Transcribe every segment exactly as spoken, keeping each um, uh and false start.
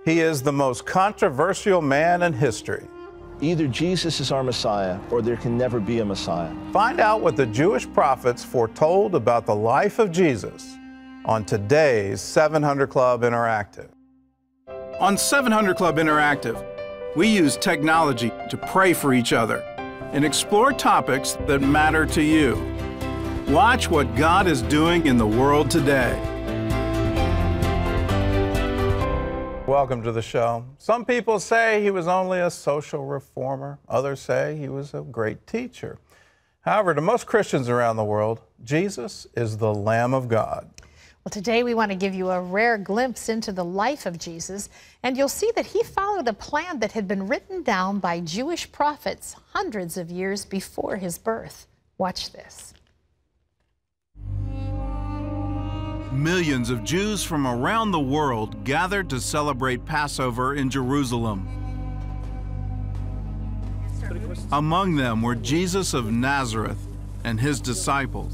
He is the most controversial man in history. Either Jesus is our Messiah, or there can never be a Messiah. Find out what the Jewish prophets foretold about the life of Jesus on today's seven hundred Club Interactive. On seven hundred Club Interactive, we use technology to pray for each other and explore topics that matter to you. Watch what God is doing in the world today. Welcome to the show. Some people say he was only a social reformer. Others say he was a great teacher. However, to most Christians around the world, Jesus is the Lamb of God. Well, today we want to give you a rare glimpse into the life of Jesus, and you'll see that he followed a plan that had been written down by Jewish prophets hundreds of years before his birth. Watch this. Millions of Jews from around the world gathered to celebrate Passover in Jerusalem. Among them were Jesus of Nazareth and his disciples.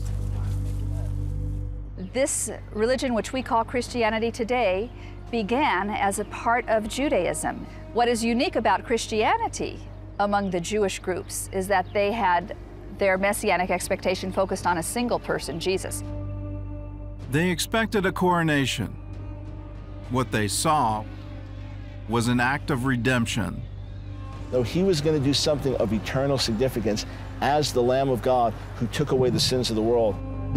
This religion, which we call Christianity today, began as a part of Judaism. What is unique about Christianity among the Jewish groups is that they had their messianic expectation focused on a single person, Jesus. They expected a coronation. What they saw was an act of redemption. Though he was going to do something of eternal significance as the Lamb of God who took away the sins of the world.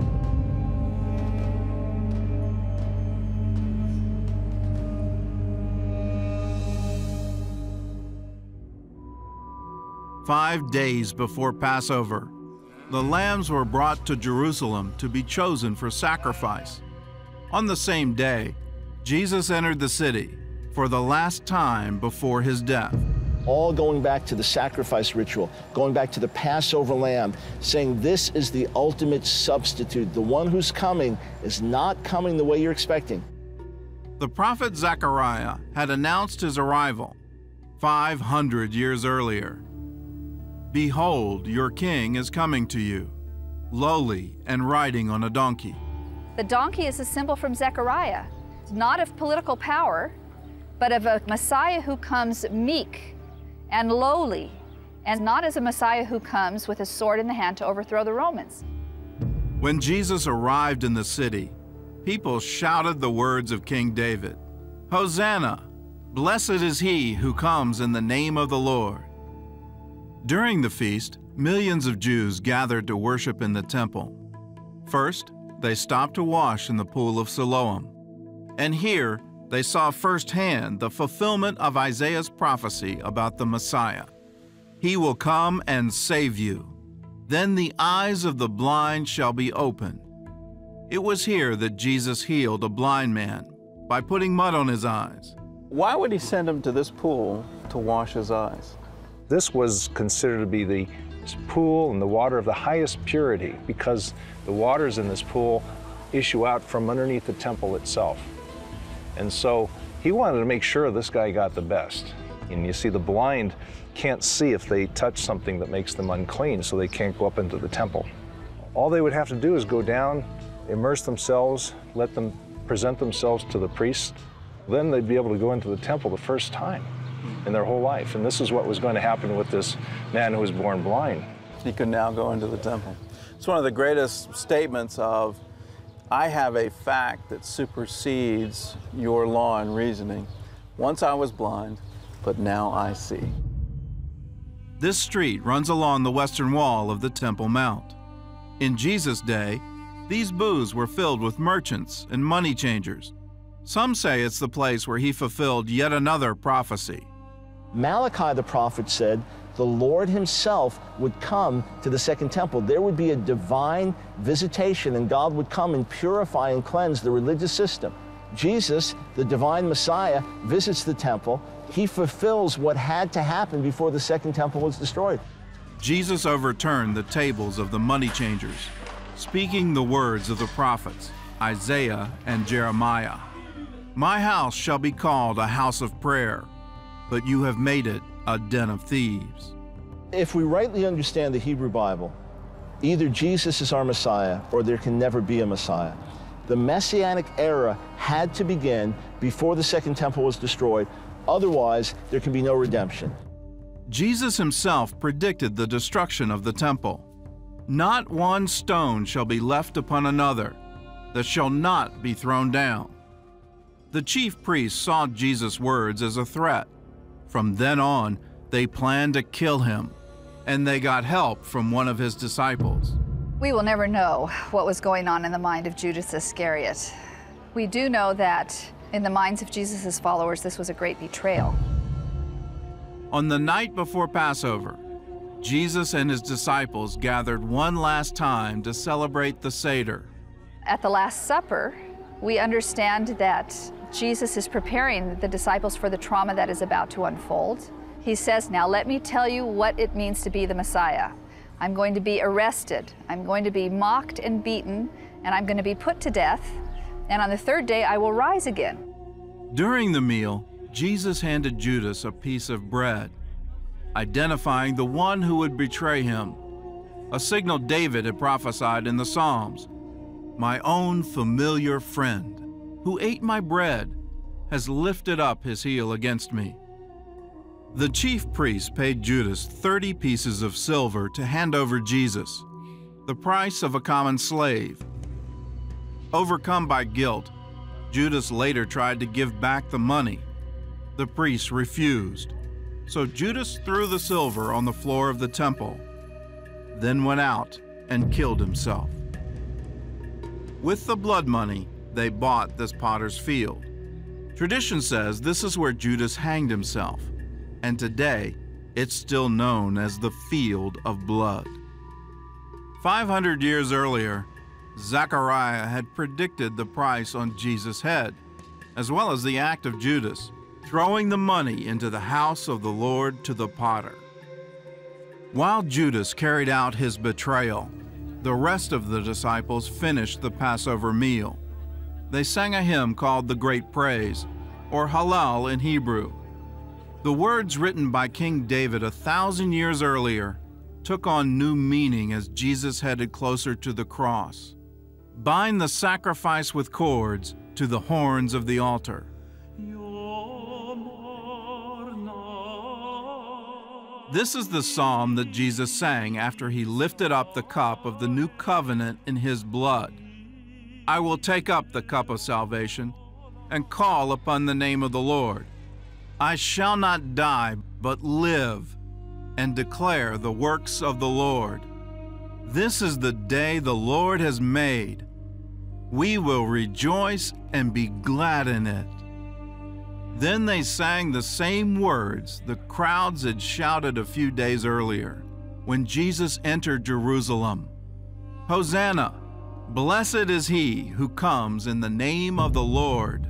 Five days before Passover, the lambs were brought to Jerusalem to be chosen for sacrifice. On the same day, Jesus entered the city for the last time before his death. All going back to the sacrifice ritual, going back to the Passover lamb, saying this is the ultimate substitute. The one who's coming is not coming the way you're expecting. The prophet Zechariah had announced his arrival five hundred years earlier. Behold, your king is coming to you, lowly and riding on a donkey. The donkey is a symbol from Zechariah, not of political power, but of a Messiah who comes meek and lowly, and not as a Messiah who comes with a sword in the hand to overthrow the Romans. When Jesus arrived in the city, people shouted the words of King David, "Hosanna! Blessed is he who comes in the name of the Lord." During the feast, millions of Jews gathered to worship in the temple. First, they stopped to wash in the pool of Siloam. And here, they saw firsthand the fulfillment of Isaiah's prophecy about the Messiah. He will come and save you. Then the eyes of the blind shall be opened. It was here that Jesus healed a blind man by putting mud on his eyes. Why would he send him to this pool to wash his eyes? This was considered to be the pool and the water of the highest purity because the waters in this pool issue out from underneath the temple itself. And so he wanted to make sure this guy got the best. And you see, the blind can't see if they touch something that makes them unclean, so they can't go up into the temple. All they would have to do is go down, immerse themselves, let them present themselves to the priest. Then they'd be able to go into the temple the first time in their whole life. And this is what was going to happen with this man who was born blind. He could now go into the temple. It's one of the greatest statements of, I have a fact that supersedes your law and reasoning. Once I was blind, but now I see. This street runs along the western wall of the Temple Mount. In Jesus' day, these booths were filled with merchants and money changers. Some say it's the place where he fulfilled yet another prophecy. Malachi the prophet said the Lord himself would come to the second temple. There would be a divine visitation, and God would come and purify and cleanse the religious system. Jesus, the divine Messiah, visits the temple. He fulfills what had to happen before the second temple was destroyed. Jesus overturned the tables of the money changers, speaking the words of the prophets, Isaiah and Jeremiah. My house shall be called a house of prayer, but you have made it a den of thieves. If we rightly understand the Hebrew Bible, either Jesus is our Messiah or there can never be a Messiah. The Messianic era had to begin before the Second Temple was destroyed. Otherwise, there can be no redemption. Jesus himself predicted the destruction of the temple. Not one stone shall be left upon another that shall not be thrown down. The chief priests saw Jesus' words as a threat. From then on, they planned to kill him, and they got help from one of his disciples. We will never know what was going on in the mind of Judas Iscariot. We do know that in the minds of Jesus' followers, this was a great betrayal. On the night before Passover, Jesus and his disciples gathered one last time to celebrate the Seder. At the Last Supper, we understand that Jesus is preparing the disciples for the trauma that is about to unfold. He says, now let me tell you what it means to be the Messiah. I'm going to be arrested, I'm going to be mocked and beaten, and I'm going to be put to death, and on the third day I will rise again. During the meal, Jesus handed Judas a piece of bread, identifying the one who would betray him, a signal David had prophesied in the Psalms. My own familiar friend, who ate my bread, has lifted up his heel against me. The chief priests paid Judas thirty pieces of silver to hand over Jesus, the price of a common slave. Overcome by guilt, Judas later tried to give back the money. The priests refused, so Judas threw the silver on the floor of the temple, then went out and killed himself. With the blood money, they bought this potter's field. Tradition says this is where Judas hanged himself, and today it's still known as the Field of Blood. five hundred years earlier, Zechariah had predicted the price on Jesus' head, as well as the act of Judas, throwing the money into the house of the Lord to the potter. While Judas carried out his betrayal, the rest of the disciples finished the Passover meal. They sang a hymn called the Great Praise, or Hallel in Hebrew. The words written by King David a thousand years earlier took on new meaning as Jesus headed closer to the cross. Bind the sacrifice with cords to the horns of the altar. This is the psalm that Jesus sang after he lifted up the cup of the new covenant in his blood. I will take up the cup of salvation and call upon the name of the Lord. I shall not die, but live and declare the works of the Lord. This is the day the Lord has made. We will rejoice and be glad in it. Then they sang the same words the crowds had shouted a few days earlier when Jesus entered Jerusalem. Hosanna! Blessed is he who comes in the name of the Lord.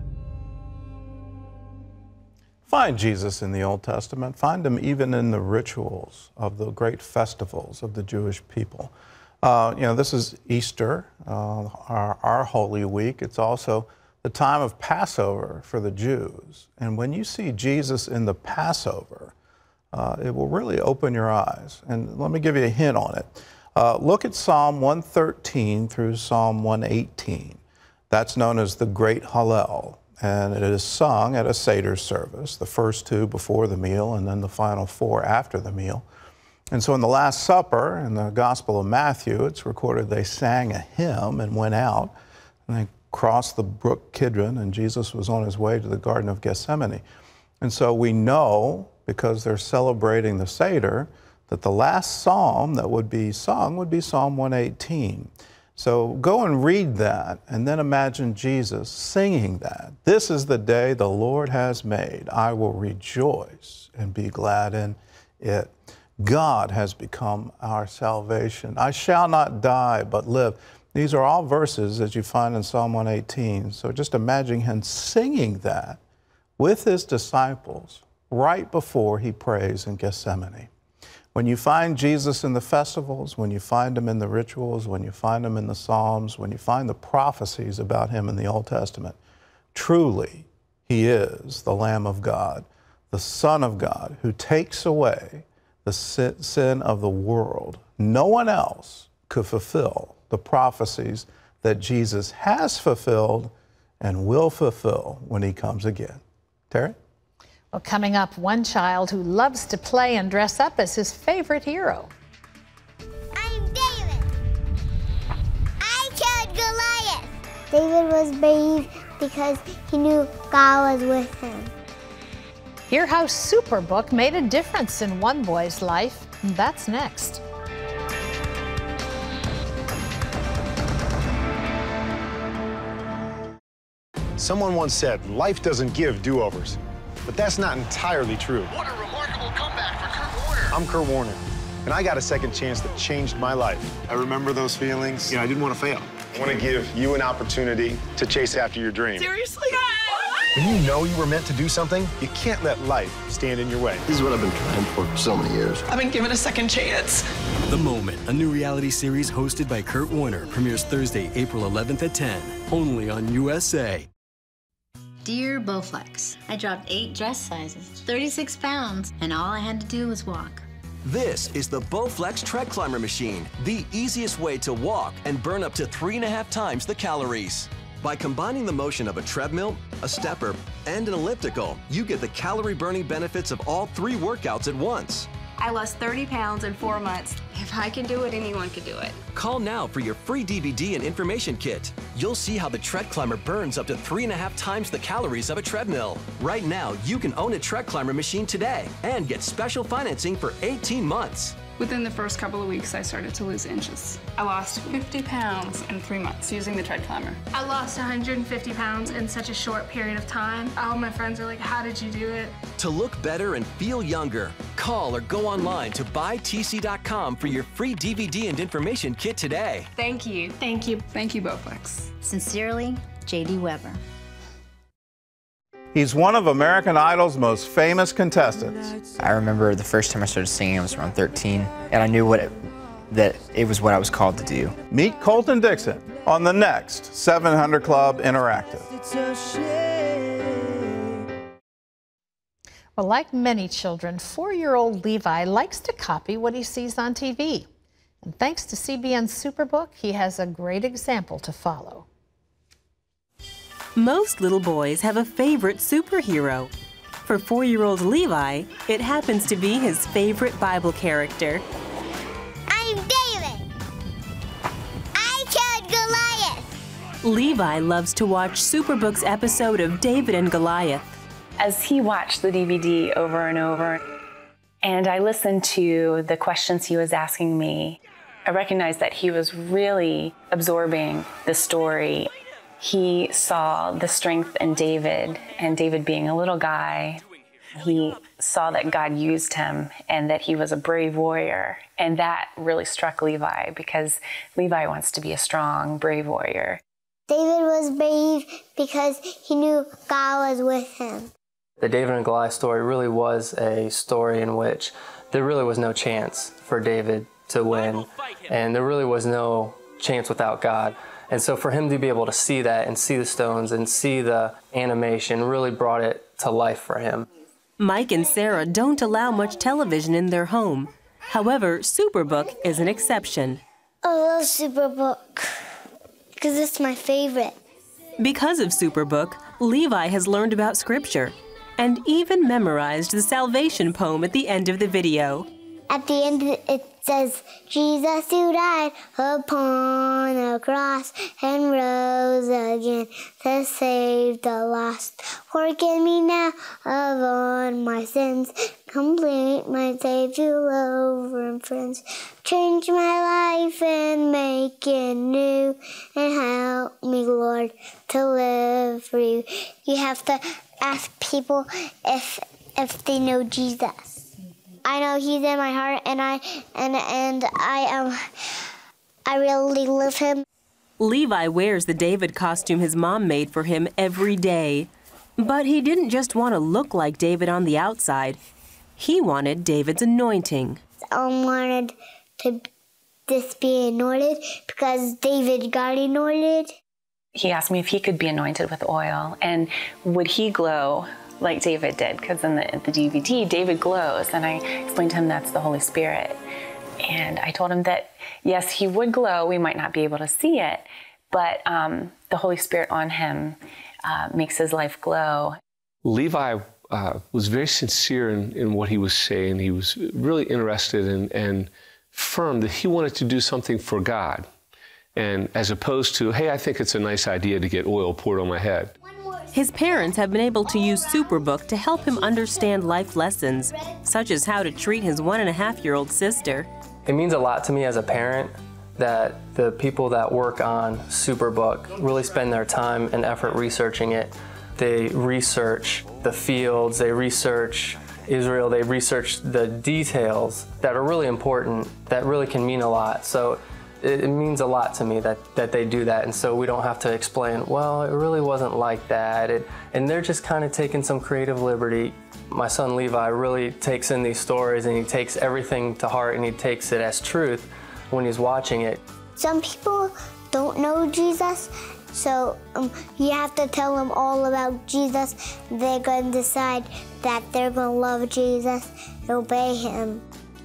Find Jesus in the Old Testament. Find him even in the rituals of the great festivals of the Jewish people. Uh, you know, this is Easter, uh, our, our Holy Week. It's also the time of Passover for the Jews. And when you see Jesus in the Passover, uh, it will really open your eyes. And let me give you a hint on it. Uh, look at Psalm one thirteen through Psalm one eighteen. That's known as the Great Hallel. And it is sung at a Seder service, the first two before the meal and then the final four after the meal. And so in the Last Supper, in the Gospel of Matthew, it's recorded they sang a hymn and went out, and they crossed the brook Kidron, and Jesus was on his way to the Garden of Gethsemane. And so we know, because they're celebrating the Seder, that the last psalm that would be sung would be Psalm one eighteen. So go and read that, and then imagine Jesus singing that. This is the day the Lord has made. I will rejoice and be glad in it. God has become our salvation. I shall not die, but live. These are all verses that you find in Psalm one eighteen. So just imagine him singing that with his disciples right before he prays in Gethsemane. When you find Jesus in the festivals, when you find him in the rituals, when you find him in the Psalms, when you find the prophecies about him in the Old Testament, truly he is the Lamb of God, the Son of God, who takes away the sin of the world. No one else could fulfill the prophecies that Jesus has fulfilled and will fulfill when he comes again. Terry? Well, coming up, one child who loves to play and dress up as his favorite hero. I'm David. I killed Goliath. David was brave because he knew God was with him. Hear how Superbook made a difference in one boy's life. That's next. Someone once said, life doesn't give do-overs. But that's not entirely true. What a remarkable comeback for Kurt Warner. I'm Kurt Warner, and I got a second chance that changed my life. I remember those feelings. You know, I didn't want to fail. I want to give you an opportunity to chase after your dream. Seriously? When you know you were meant to do something, you can't let life stand in your way. This is what I've been trying for for so many years. I've been given a second chance. The Moment, a new reality series hosted by Kurt Warner, premieres Thursday, April eleventh at ten, only on U S A. Dear Bowflex, I dropped eight dress sizes, thirty-six pounds, and all I had to do was walk. This is the Bowflex Tread Climber Machine, the easiest way to walk and burn up to three and a half times the calories. By combining the motion of a treadmill, a stepper, and an elliptical, you get the calorie-burning benefits of all three workouts at once. I lost thirty pounds in four months. If I can do it, anyone can do it. Call now for your free D V D and information kit. You'll see how the Tread Climber burns up to three and a half times the calories of a treadmill. Right now, you can own a Tread Climber machine today and get special financing for eighteen months. Within the first couple of weeks, I started to lose inches. I lost fifty pounds in three months using the Tread Climber. I lost one hundred fifty pounds in such a short period of time. All my friends are like, how did you do it? To look better and feel younger, call or go online to buy T C dot com for your free D V D and information kit today. Thank you. Thank you. Thank you, Bowflex. Sincerely, J D Weber. He's one of American Idol's most famous contestants. I remember the first time I started singing, I was around thirteen, and I knew what it, that it was what I was called to do. Meet Colton Dixon on the next seven hundred Club Interactive. Well, like many children, four-year-old Levi likes to copy what he sees on T V. And thanks to C B N's Superbook, he has a great example to follow. Most little boys have a favorite superhero. For four-year-old Levi, it happens to be his favorite Bible character. I'm David. I killed Goliath. Levi loves to watch Superbook's episode of David and Goliath. As he watched the D V D over and over, and I listened to the questions he was asking me, I recognized that he was really absorbing the story. He saw the strength in David, and David being a little guy, he saw that God used him and that he was a brave warrior. And that really struck Levi, because Levi wants to be a strong, brave warrior. David was brave because he knew God was with him. The David and Goliath story really was a story in which there really was no chance for David to win, and there really was no chance without God. And so for him to be able to see that and see the stones and see the animation really brought it to life for him. Mike and Sarah don't allow much television in their home. However, Superbook is an exception. I love Superbook because it's my favorite. Because of Superbook, Levi has learned about Scripture and even memorized the salvation poem at the end of the video. At the end, it says, Jesus who died upon a cross and rose again to save the lost. Forgive me now of all my sins. Complete my Savior, lover, and friends. Change my life and make it new. And help me, Lord, to live for you. You have to ask people if if they know Jesus. I know he's in my heart, and I and and I um I really love him. Levi wears the David costume his mom made for him every day. But he didn't just want to look like David on the outside. He wanted David's anointing. I wanted to this be anointed because David got anointed. He asked me if he could be anointed with oil, and would he glow like David did, because in the, the D V D, David glows, and I explained to him that's the Holy Spirit. And I told him that, yes, he would glow, we might not be able to see it, but um, the Holy Spirit on him uh, makes his life glow. Levi uh, was very sincere in, in what he was saying. He was really interested in, and firm that he wanted to do something for God, and as opposed to, hey, I think it's a nice idea to get oil poured on my head. His parents have been able to use Superbook to help him understand life lessons, such as how to treat his one and a half year old sister. It means a lot to me as a parent that the people that work on Superbook really spend their time and effort researching it. They research the fields, they research Israel, they research the details that are really important, that really can mean a lot. So it, it means a lot to me that, that they do that, and so we don't have to explain, well, it really wasn't like that. It, and they're just kind of taking some creative liberty. My son Levi really takes in these stories, and he takes everything to heart, and he takes it as truth when he's watching it. Some people don't know Jesus, so um, you have to tell them all about Jesus. They're going to decide that they're going to love Jesus and obey him.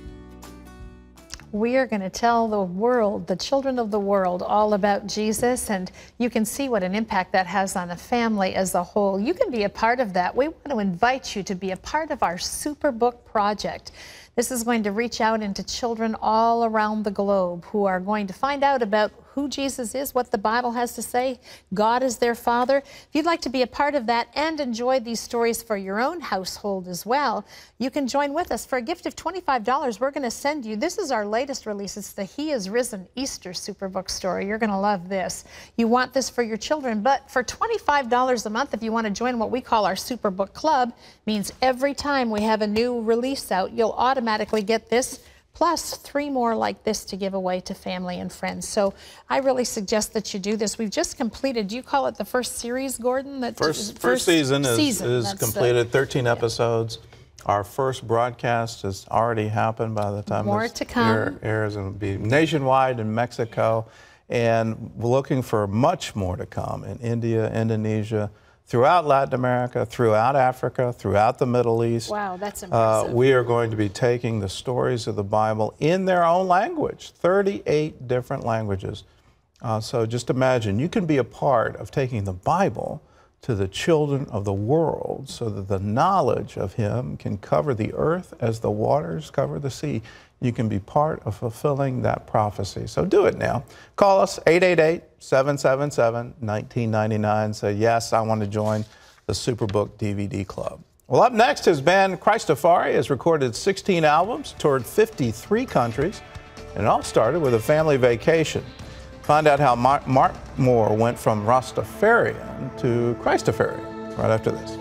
We are going to tell the world, the children of the world, all about Jesus, and you can see what an impact that has on a family as a whole. You can be a part of that. We want to invite you to be a part of our Superbook project. This is going to reach out into children all around the globe who are going to find out about who Jesus is, what the Bible has to say. God is their Father. If you'd like to be a part of that and enjoy these stories for your own household as well, you can join with us. For a gift of twenty-five dollars, we're going to send you, this is our latest release. It's the He is Risen Easter Superbook story. You're going to love this. You want this for your children, but for twenty-five dollars a month, if you want to join what we call our Superbook Club, means every time we have a new release out, you'll automatically get this, plus three more like this to give away to family and friends. So I really suggest that you do this. We've just completed, do you call it the first series, Gordon? That First, first, first season is, season. is completed, thirteen episodes. Our first broadcast has already happened by the time More this to come. air, airs, and will be nationwide in Mexico. And we're looking for much more to come in India, Indonesia, throughout Latin America, throughout Africa, throughout the Middle East. Wow, that's impressive. Uh, we are going to be taking the stories of the Bible in their own language, thirty-eight different languages. Uh, so just imagine, you can be a part of taking the Bible to the children of the world so that the knowledge of Him can cover the earth as the waters cover the sea. You can be part of fulfilling that prophecy. So do it now. Call us, eight eight eight, seven seven seven, one nine nine nine. Say, yes, I want to join the Superbook D V D Club. Well, up next, his band Christafari has recorded sixteen albums, toured fifty-three countries, and it all started with a family vacation. Find out how Mark, Mark Moore went from Rastafarian to Christafarian right after this.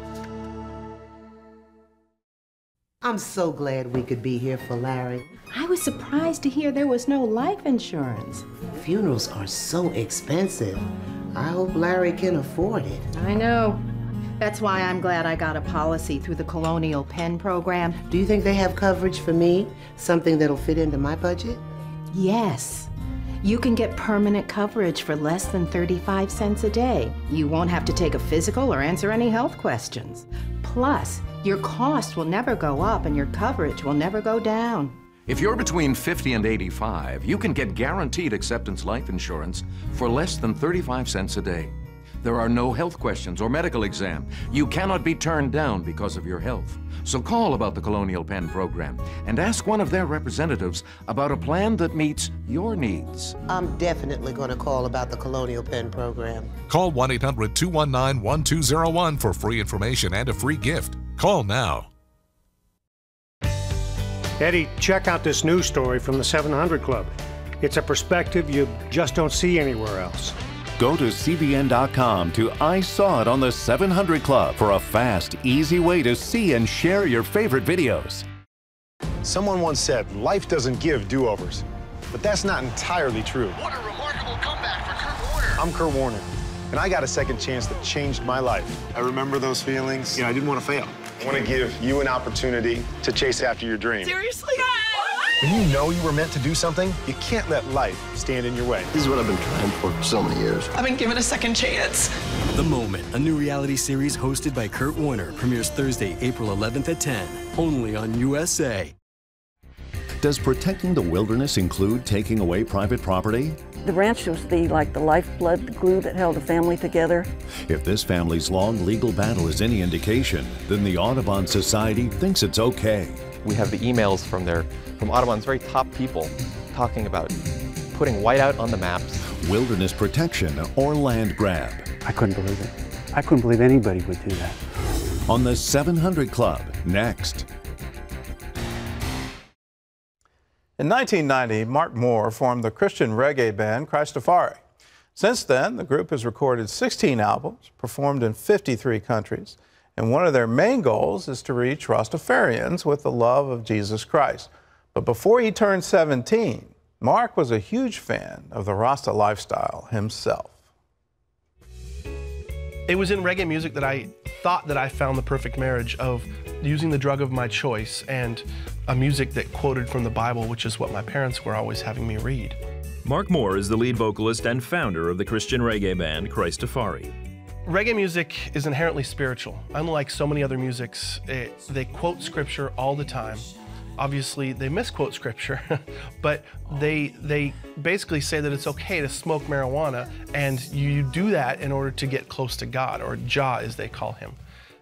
I'm so glad we could be here for Larry. I was surprised to hear there was no life insurance. Funerals are so expensive. I hope Larry can afford it. I know. That's why I'm glad I got a policy through the Colonial Penn program. Do you think they have coverage for me? Something that'll fit into my budget? Yes. You can get permanent coverage for less than thirty-five cents a day. You won't have to take a physical or answer any health questions. Plus, your cost will never go up and your coverage will never go down. If you're between fifty and eighty-five, you can get guaranteed acceptance life insurance for less than thirty-five cents a day. There are no health questions or medical exam. You cannot be turned down because of your health. So call about the Colonial Penn program and ask one of their representatives about a plan that meets your needs. I'm definitely going to call about the Colonial Penn program. Call one eight hundred, two one nine, one two zero one for free information and a free gift. Call now. Eddie, check out this news story from the seven hundred Club. It's a perspective you just don't see anywhere else. Go to C B N dot com to I Saw It on the seven hundred Club for a fast, easy way to see and share your favorite videos. Someone once said, life doesn't give do-overs. But that's not entirely true. What a remarkable comeback for Kurt Warner. I'm Kurt Warner, and I got a second chance that changed my life. I remember those feelings. You know, I didn't want to fail. I want to give you an opportunity to chase after your dream. Seriously? When you know you were meant to do something, you can't let life stand in your way. This is what I've been trying for for so many years. I've been given a second chance. The Moment, a new reality series hosted by Kurt Warner, premieres Thursday, April eleventh at ten, only on U S A. Does protecting the wilderness include taking away private property? The ranch was the, like the lifeblood, the glue that held the family together. If this family's long legal battle is any indication, then the Audubon Society thinks it's okay. We have the emails from their, from Audubon's very top people talking about putting whiteout on the maps. Wilderness protection or land grab. I couldn't believe it. I couldn't believe anybody would do that. On the seven hundred Club, next. In nineteen ninety, Mark Moore formed the Christian reggae band Christafari. Since then, the group has recorded sixteen albums, performed in fifty-three countries, and one of their main goals is to reach Rastafarians with the love of Jesus Christ. But before he turned seventeen, Mark was a huge fan of the Rasta lifestyle himself. It was in reggae music that I thought that I found the perfect marriage of using the drug of my choice and a music that quoted from the Bible, which is what my parents were always having me read. Mark Moore is the lead vocalist and founder of the Christian reggae band Christafari. Reggae music is inherently spiritual. Unlike so many other musics, it, they quote scripture all the time. Obviously, they misquote scripture, but they, they basically say that it's okay to smoke marijuana, and you do that in order to get close to God, or Jah as they call him.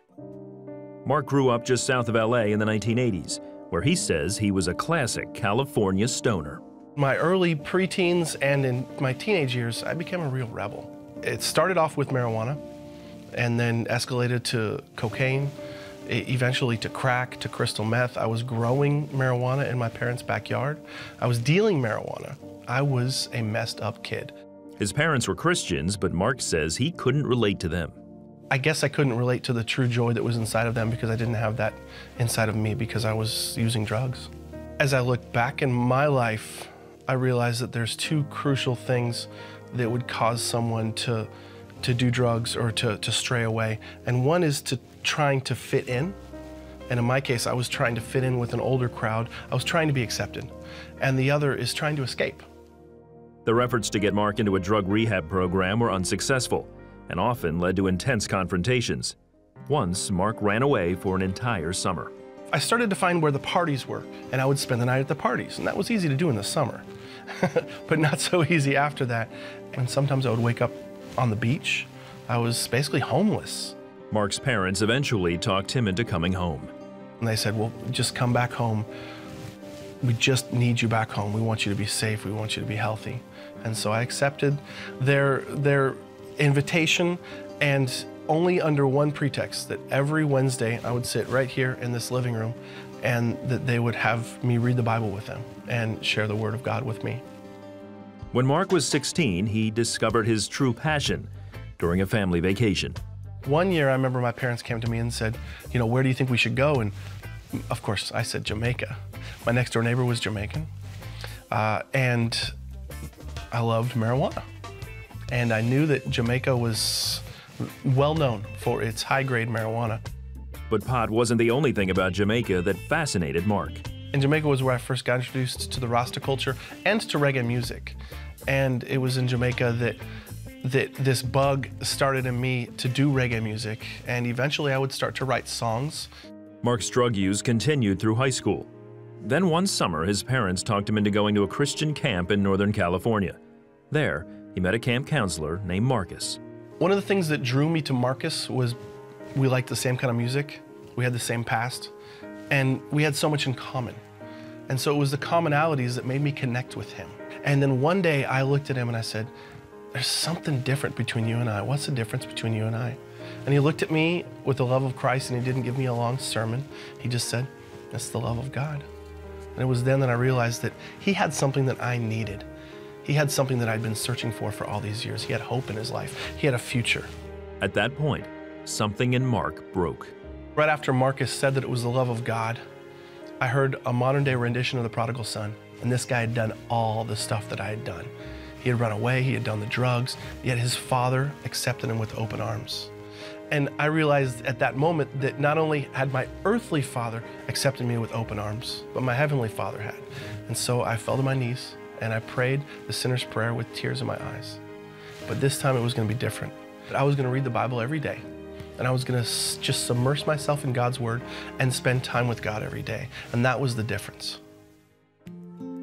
Mark grew up just south of L A in the nineteen eighties, where he says he was a classic California stoner. My early preteens and in my teenage years, I became a real rebel. It started off with marijuana, and then escalated to cocaine, eventually to crack, to crystal meth. I was growing marijuana in my parents' backyard. I was dealing marijuana. I was a messed up kid. His parents were Christians, but Mark says he couldn't relate to them. I guess I couldn't relate to the true joy that was inside of them because I didn't have that inside of me because I was using drugs. As I look back in my life, I realized that there's two crucial things that would cause someone to, to do drugs or to, to stray away. And one is to trying to fit in. And in my case, I was trying to fit in with an older crowd. I was trying to be accepted. And the other is trying to escape. Their efforts to get Mark into a drug rehab program were unsuccessful and often led to intense confrontations. Once, Mark ran away for an entire summer. I started to find where the parties were, and I would spend the night at the parties. And that was easy to do in the summer, but not so easy after that. And sometimes I would wake up on the beach. I was basically homeless. Mark's parents eventually talked him into coming home. And they said, well, just come back home. We just need you back home. We want you to be safe. We want you to be healthy. And so I accepted their, their invitation, and only under one pretext, that every Wednesday I would sit right here in this living room and that they would have me read the Bible with them and share the Word of God with me. When Mark was sixteen, he discovered his true passion during a family vacation. One year, I remember my parents came to me and said, you know, where do you think we should go? And of course, I said Jamaica. My next door neighbor was Jamaican. Uh, and I loved marijuana. And I knew that Jamaica was well known for its high-grade marijuana. But pot wasn't the only thing about Jamaica that fascinated Mark. And Jamaica was where I first got introduced to the Rasta culture and to reggae music. And it was in Jamaica that that this bug started in me to do reggae music, and eventually I would start to write songs. Mark's drug use continued through high school. Then one summer, his parents talked him into going to a Christian camp in Northern California. There, he met a camp counselor named Marcus. One of the things that drew me to Marcus was we liked the same kind of music, we had the same past, and we had so much in common. And so it was the commonalities that made me connect with him. And then one day I looked at him and I said, there's something different between you and I. What's the difference between you and I? And he looked at me with the love of Christ, and he didn't give me a long sermon. He just said, that's the love of God. And it was then that I realized that he had something that I needed. He had something that I'd been searching for for all these years. He had hope in his life. He had a future. At that point, something in Mark broke. Right after Marcus said that it was the love of God, I heard a modern day rendition of the Prodigal Son. And this guy had done all the stuff that I had done. He had run away, he had done the drugs, yet his father accepted him with open arms. And I realized at that moment that not only had my earthly father accepted me with open arms, but my heavenly Father had. And so I fell to my knees and I prayed the sinner's prayer with tears in my eyes. But this time it was going to be different. I was going to read the Bible every day, and I was going to just submerge myself in God's Word and spend time with God every day. And that was the difference.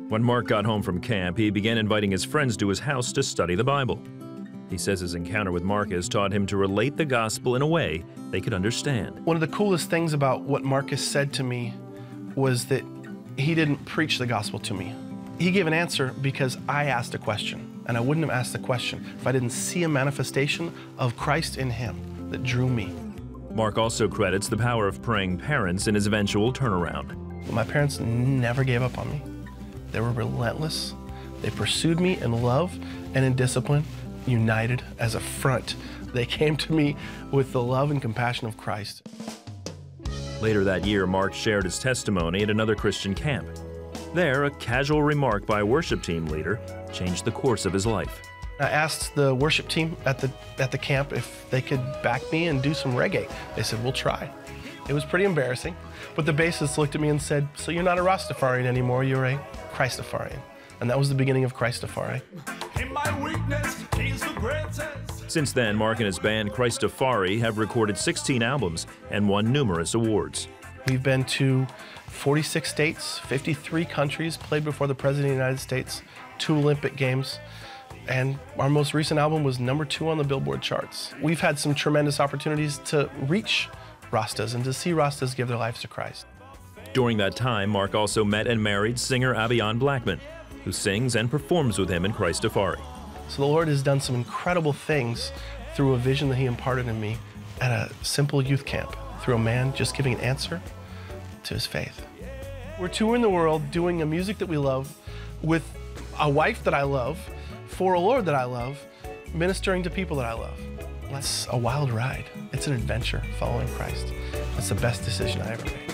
When Mark got home from camp, he began inviting his friends to his house to study the Bible. He says his encounter with Marcus taught him to relate the gospel in a way they could understand. One of the coolest things about what Marcus said to me was that he didn't preach the gospel to me. He gave an answer because I asked a question, and I wouldn't have asked the question if I didn't see a manifestation of Christ in him that drew me. Mark also credits the power of praying parents in his eventual turnaround. My parents never gave up on me. They were relentless. They pursued me in love and in discipline, united as a front. They came to me with the love and compassion of Christ. Later that year, Mark shared his testimony at another Christian camp. There, a casual remark by a worship team leader changed the course of his life. I asked the worship team at the, at the camp if they could back me and do some reggae. They said, we'll try. It was pretty embarrassing, but the bassist looked at me and said, so you're not a Rastafarian anymore, you're a Christafarian. And that was the beginning of Christafari. In my weakness, he's the greatest. Since then, Mark and his band Christafari have recorded sixteen albums and won numerous awards. We've been to forty-six states, fifty-three countries, played before the President of the United States, two Olympic Games, and our most recent album was number two on the Billboard charts. We've had some tremendous opportunities to reach Rastas and to see Rastas give their lives to Christ. During that time, Mark also met and married singer Abiyon Blackman, who sings and performs with him in Christafari. So the Lord has done some incredible things through a vision that he imparted in me at a simple youth camp, through a man just giving an answer to his faith. We're touring the world doing a music that we love with a wife that I love, for a Lord that I love, ministering to people that I love. That's a wild ride. It's an adventure following Christ. That's the best decision I ever made.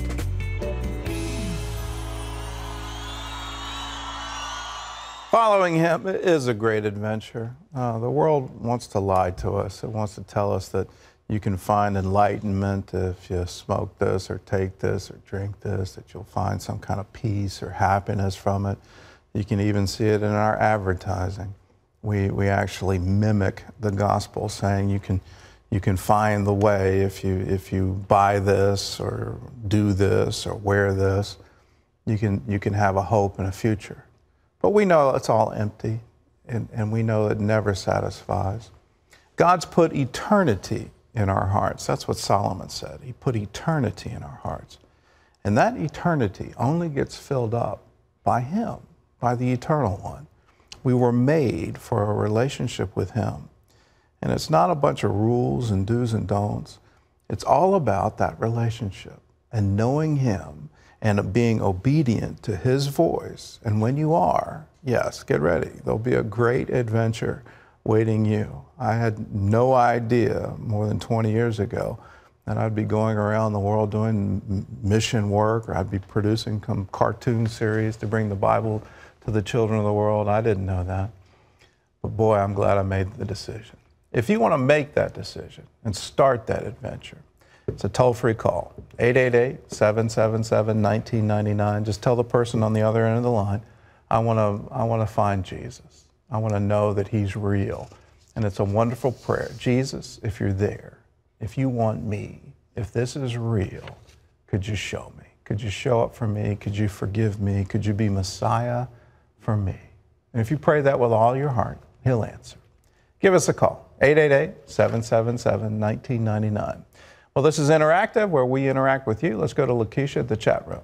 Following him is a great adventure. Uh, the world wants to lie to us. It wants to tell us that you can find enlightenment if you smoke this or take this or drink this, that you'll find some kind of peace or happiness from it. You can even see it in our advertising. We, we actually mimic the gospel, saying you can, you can find the way if you, if you buy this or do this or wear this. You can, you can have a hope and a future. But we know it's all empty, and, and we know it never satisfies. God's put eternity in our hearts. That's what Solomon said. He put eternity in our hearts. And that eternity only gets filled up by him, by the Eternal One. We were made for a relationship with him. And it's not a bunch of rules and do's and don'ts. It's all about that relationship and knowing him and being obedient to his voice. And when you are, yes, get ready. There'll be a great adventure waiting you. I had no idea more than twenty years ago that I'd be going around the world doing mission work, or I'd be producing some cartoon series to bring the Bible to the children of the world. I didn't know that. But boy, I'm glad I made the decision. If you want to make that decision and start that adventure, it's a toll-free call, eight eight eight, seven seven seven, one nine nine nine. Just tell the person on the other end of the line, I want to I want to find Jesus. I want to know that he's real. And it's a wonderful prayer. Jesus, if you're there, if you want me, if this is real, could you show me? Could you show up for me? Could you forgive me? Could you be Messiah for me? And if you pray that with all your heart, he'll answer. Give us a call, eight eight eight, seven seven seven, one nine nine nine. Well, this is Interactive, where we interact with you. Let's go to Lakeisha at the chat room.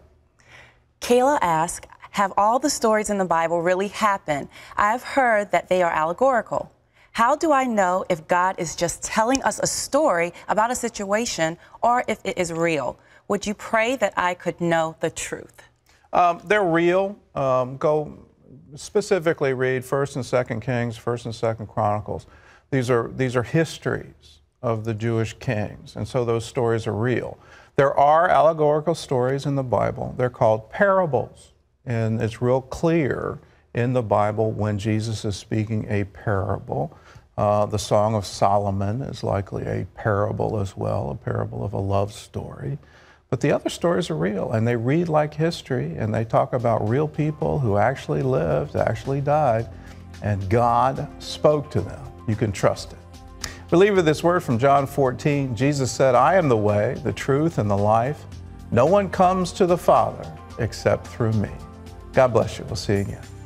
Kayla asked, have all the stories in the Bible really happened? I've heard that they are allegorical. How do I know if God is just telling us a story about a situation or if it is real? Would you pray that I could know the truth? Um, they're real. Um, go specifically read First and Second Kings, First and Second Chronicles. These are, these are histories of the Jewish kings, and so those stories are real. There are allegorical stories in the Bible. They're called parables, and it's real clear in the Bible when Jesus is speaking a parable. Uh, the Song of Solomon is likely a parable as well, a parable of a love story. But the other stories are real, and they read like history, and they talk about real people who actually lived, actually died, and God spoke to them. You can trust it. We leave with this word from John fourteen. Jesus said, I am the way, the truth, and the life. No one comes to the Father except through me. God bless you. We'll see you again.